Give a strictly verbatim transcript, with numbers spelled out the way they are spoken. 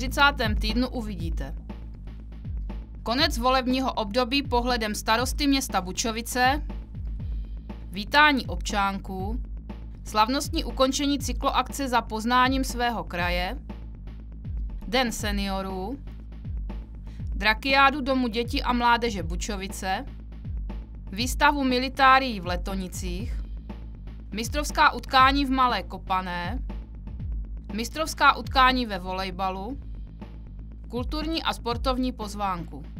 čtyřicátém týdnu uvidíte. Konec volebního období pohledem starosty města Bučovice, vítání občánků, slavnostní ukončení cykloakce za poznáním svého kraje, Den seniorů, drakiádu Domu dětí a mládeže Bučovice, výstavu militárií v Letonicích, mistrovská utkání v Malé Kopané, mistrovská utkání ve volejbalu, kulturní a sportovní pozvánku.